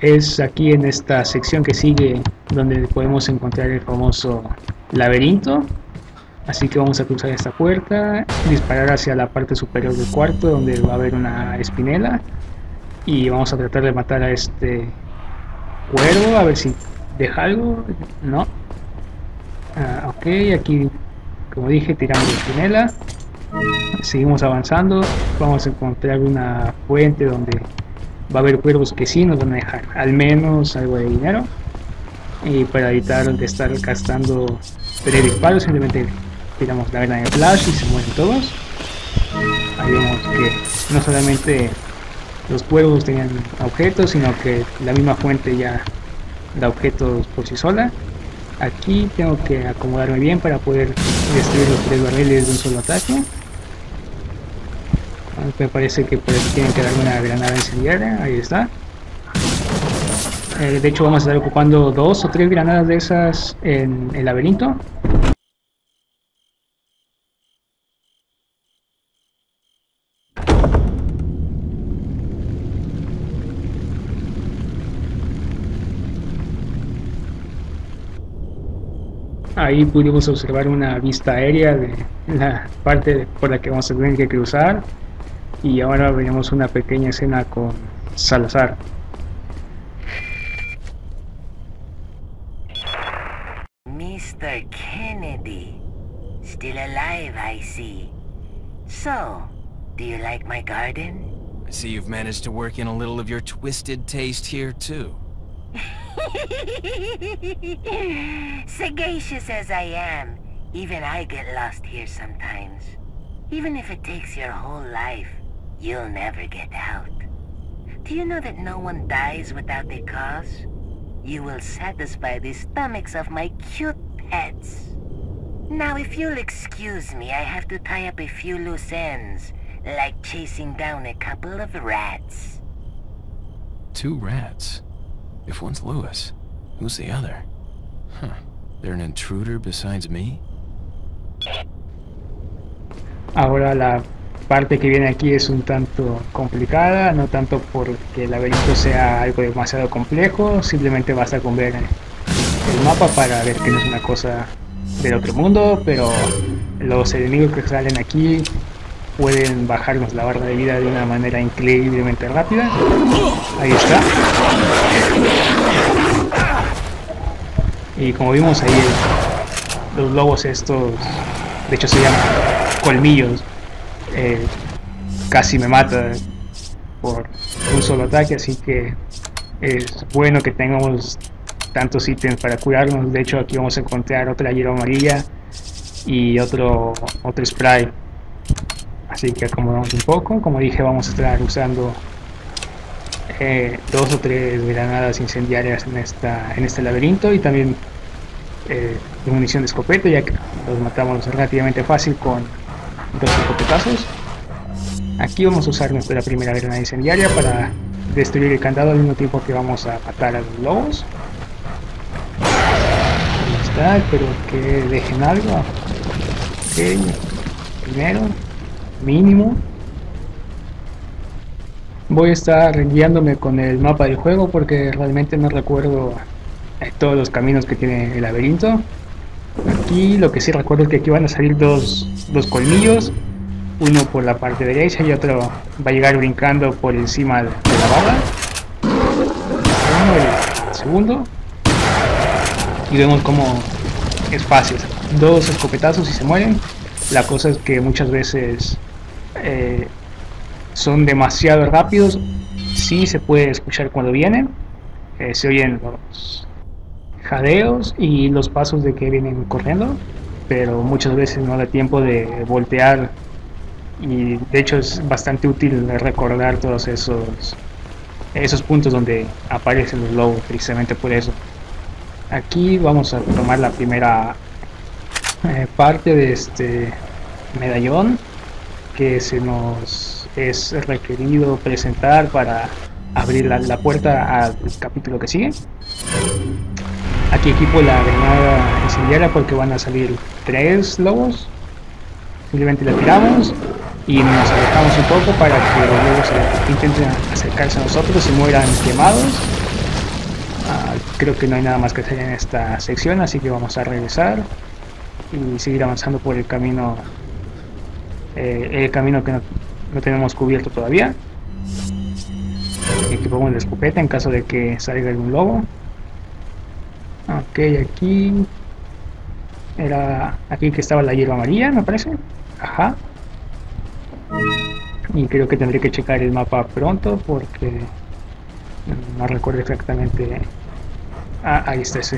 es aquí en esta sección que sigue donde podemos encontrar el famoso laberinto. Así que vamos a cruzar esta puerta, disparar hacia la parte superior del cuarto donde va a haber una espinela y vamos a tratar de matar a este cuervo, a ver si deja algo. No. Ok, aquí como dije tiramos la espinela, seguimos avanzando, vamos a encontrar una fuente donde va a haber cuervos que sí nos van a dejar al menos algo de dinero, y para evitar de estar gastando 3 disparos simplemente tiramos la granada de flash y se mueren todos. Ahí vemos que no solamente los cuervos tenían objetos, sino que la misma fuente ya da objetos por sí sola. Aquí tengo que acomodarme bien para poder destruir los 3 barriles de un solo ataque. Me parece que por aquí tienen que darme una granada incendiaria. Ahí está. De hecho vamos a estar ocupando 2 o 3 granadas de esas en el laberinto. Ahí pudimos observar una vista aérea de la parte por la que vamos a tener que cruzar, y ahora veremos una pequeña escena con Salazar. Mr. Kennedy, still alive, I see. So, do you like my garden? I see you've managed to work in a little of your twisted taste here, too. Sagacious as I am, even I get lost here sometimes. Even if it takes your whole life, you'll never get out. Do you know that no one dies without a cause? You will satisfy the stomachs of my cute pets. Now, if you'll excuse me, I have to tie up a few loose ends, like chasing down a couple of rats. 2 rats? If one's Lewis, who's the other? Huh. They're an intruder besides me? Ahora la parte que viene aquí es un tanto complicada, no tanto porque el laberinto sea algo demasiado complejo, simplemente basta con ver el mapa para ver que no es una cosa del otro mundo, pero los enemigos que salen aquí pueden bajarnos la barra de vida de una manera increíblemente rápida. Ahí está. Y como vimos ahí, los lobos estos, de hecho se llaman colmillos, casi me mata por un solo ataque, así que es bueno que tengamos tantos ítems para curarnos. De hecho aquí vamos a encontrar otra hierba amarilla y otro spray. Así que acomodamos un poco. Como dije, vamos a estar usando 2 o 3 granadas incendiarias en este laberinto, y también de munición de escopeta, ya que los matamos relativamente fácil con 2 escopetazos. Aquí vamos a usar nuestra primera granada incendiaria para destruir el candado al mismo tiempo que vamos a matar a los lobos. Ahí está, espero que dejen algo. Ok, primero mínimo. Voy a estar guiándome con el mapa del juego porque realmente no recuerdo todos los caminos que tiene el laberinto. Aquí lo que sí recuerdo es que aquí van a salir dos colmillos, uno por la parte derecha y otro va a llegar brincando por encima de la barra. El segundo, y vemos como es fácil, 2 escopetazos y se mueren. La cosa es que muchas veces son demasiado rápidos. Sí se puede escuchar cuando vienen, se oyen los jadeos y los pasos de que vienen corriendo, pero muchas veces no da tiempo de voltear, y de hecho es bastante útil recordar todos esos puntos donde aparecen los lobos, precisamente por eso. Aquí vamos a tomar la primera parte de este medallón que se nos es requerido presentar para abrir la puerta al capítulo que sigue. Aquí equipo la granada incendiaria porque van a salir 3 lobos. Simplemente la tiramos y nos alejamos un poco para que los lobos intenten acercarse a nosotros y mueran quemados. Creo que no hay nada más que hacer en esta sección, así que vamos a regresar y seguir avanzando por el camino que no tenemos cubierto todavía. Equipamos la escopeta en caso de que salga algún lobo. Ok, aquí era aquí que estaba la hierba amarilla, me parece. Ajá. Y creo que tendré que checar el mapa pronto porque no recuerdo exactamente. Ahí está ese.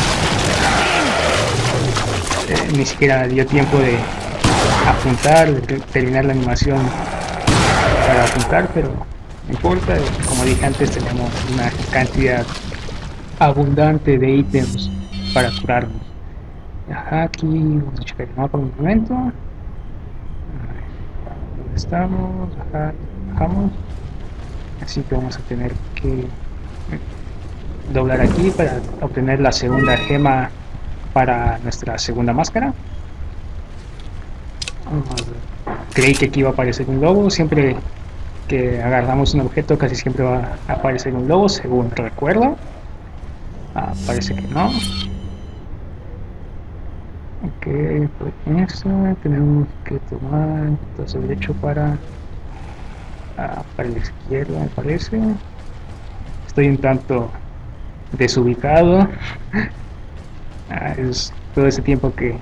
Ni siquiera dio tiempo de apuntar, de terminar la animación para apuntar, pero no importa. Como dije antes, tenemos una cantidad abundante de ítems para curarnos. Ajá, aquí vamos a checar el mapa un momento. ¿Dónde estamos? Ajá, bajamos. Así que vamos a tener que doblar aquí para obtener la segunda gema para nuestra segunda máscara. Creí que aquí iba a aparecer un lobo. Siempre que agarramos un objeto casi siempre va a aparecer un lobo, según recuerdo. Parece que no. Ok, pues eso tenemos que tomar paso derecho para la izquierda, me parece. Estoy un tanto desubicado. Es todo ese tiempo que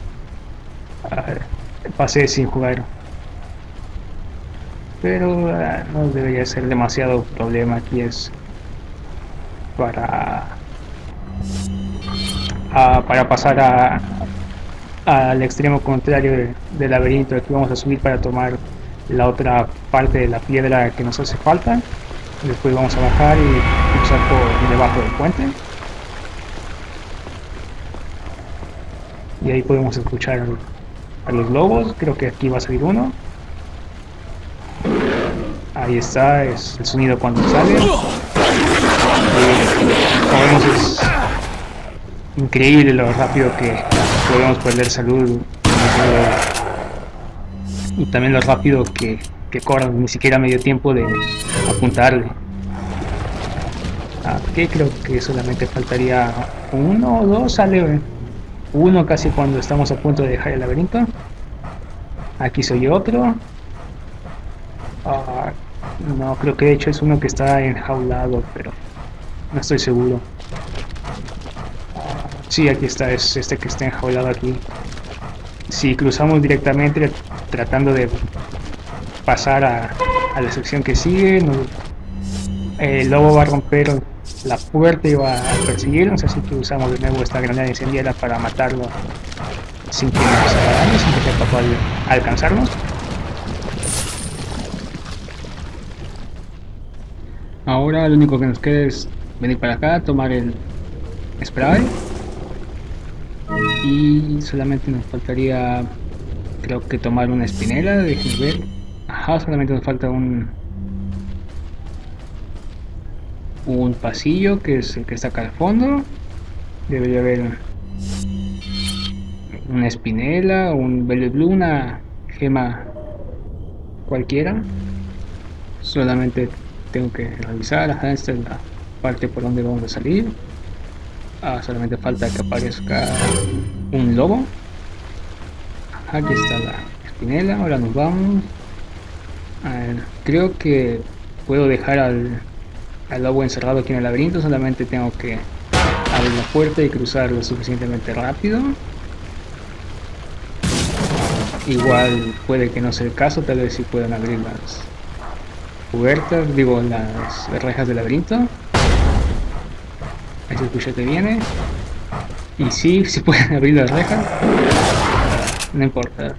pasé sin jugar, pero no debería ser demasiado problema. Aquí es para pasar al extremo contrario del laberinto. Aquí vamos a subir para tomar la otra parte de la piedra que nos hace falta. Después vamos a bajar y cruzar por debajo del puente. Y ahí podemos escuchar a los lobos. Creo que aquí va a salir uno. Ahí está, es el sonido cuando sale. Como vemos, es increíble lo rápido que podemos perder salud. Y también lo rápido que corren. Ni siquiera me dio tiempo de apuntarle. Aquí creo que solamente faltaría uno o dos. Sale uno casi cuando estamos a punto de dejar el laberinto. Aquí soy otro. No, creo que de hecho es uno que está enjaulado, pero no estoy seguro. Sí, aquí está, es este que está enjaulado aquí. Si cruzamos directamente tratando de pasar a la sección que sigue, el lobo va a romper la puerta y va a perseguirnos, así que usamos de nuevo esta granada incendiaria para matarlo sin que nos haga daño, sin que sea capaz de alcanzarnos. Ahora lo único que nos queda es venir para acá, tomar el spray y solamente nos faltaría, creo que tomar una espinela. Déjenme ver. Ajá, solamente nos falta un pasillo que es el que está acá al fondo. Debería haber una espinela, un velvet blue, una gema cualquiera. Solamente tengo que revisar. Ajá, esta es la parte por donde vamos a salir. Solamente falta que aparezca un lobo. Aquí está la espinela. Ahora nos vamos. Creo que puedo dejar al lobo encerrado aquí en el laberinto. Solamente tengo que abrir la puerta y cruzar lo suficientemente rápido. Igual puede que no sea el caso. Tal vez sí puedan abrir las puertas, digo, las rejas del laberinto. Ahí se escucha que viene. Y sí pueden abrir las rejas. No importa.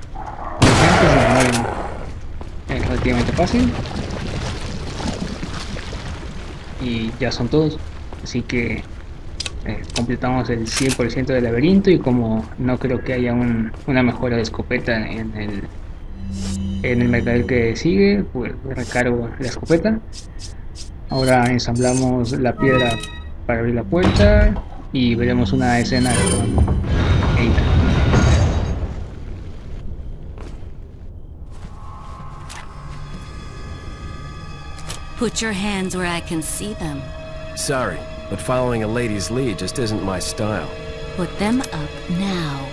Es relativamente fácil. Y ya son todos. Así que completamos el 100% del laberinto. Y como no creo que haya una mejora de escopeta en el mercader que sigue, pues recargo la escopeta. Ahora ensamblamos la piedra para abrir la puerta y veremos una escena con Ada. Put your hands where I can see them. Sorry, but following a lady's lead just isn't my style. Put them up now.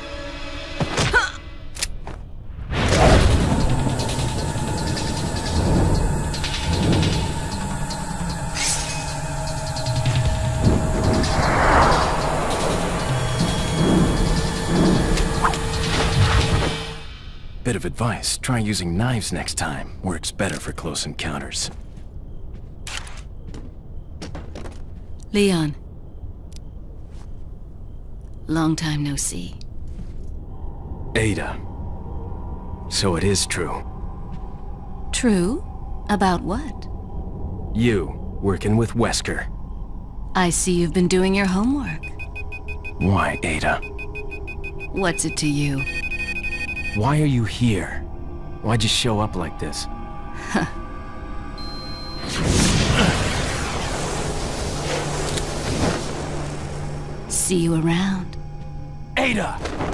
Bit of advice, try using knives next time. Works better for close encounters. Leon. Long time no see. Ada. So it is true. True? About what? You, working with Wesker. I see you've been doing your homework. Why, Ada? What's it to you? Why are you here? Why'd you show up like this? See you around. Ada!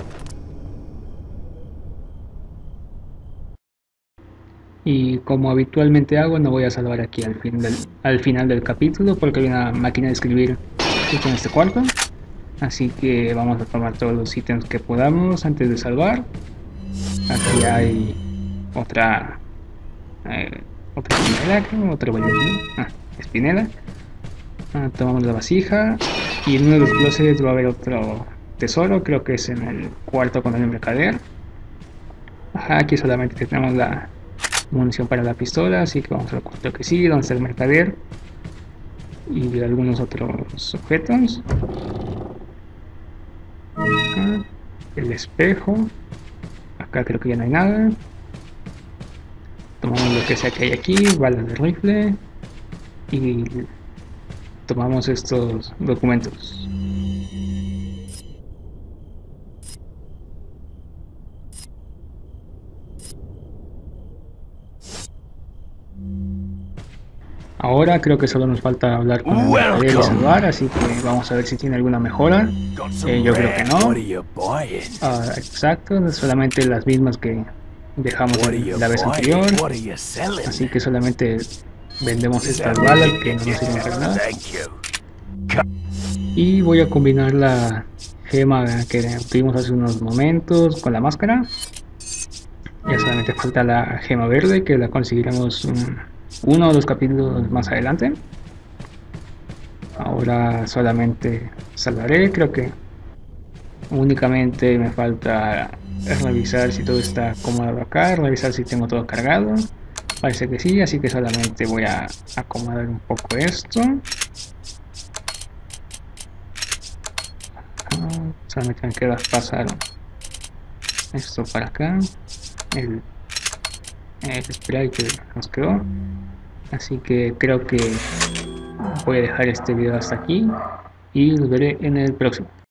Y como habitualmente hago, no voy a salvar aquí al final del capítulo porque hay una máquina de escribir justo en este cuarto. Así que vamos a tomar todos los ítems que podamos antes de salvar. Aquí hay otra espinela, creo, otra espinela. Tomamos la vasija y en uno de los closets va a haber otro tesoro, creo que es en el cuarto con el mercader. Aquí solamente tenemos la munición para la pistola, así que vamos al cuarto que sigue, donde está el mercader y algunos otros objetos. El espejo. Acá creo que ya no hay nada. Tomamos lo que sea que hay aquí, balas de rifle y tomamos estos documentos. Ahora creo que solo nos falta hablar con el mercader y salvar, así que vamos a ver si tiene alguna mejora. Yo creo que no. Exacto, solamente las mismas que dejamos la vez anterior. Así que solamente vendemos estas balas que no nos sirven para nada. Y voy a combinar la gema que obtuvimos hace unos momentos con la máscara. Ya solamente falta la gema verde, que la conseguiremos uno o dos capítulos más adelante. Ahora solamente salvaré, creo que únicamente me falta revisar si todo está acomodado acá, revisar si tengo todo cargado. Parece que sí, así que solamente voy a acomodar un poco esto. Solamente me queda pasar esto para acá, el spray que nos quedó. Así que creo que voy a dejar este video hasta aquí y los veré en el próximo.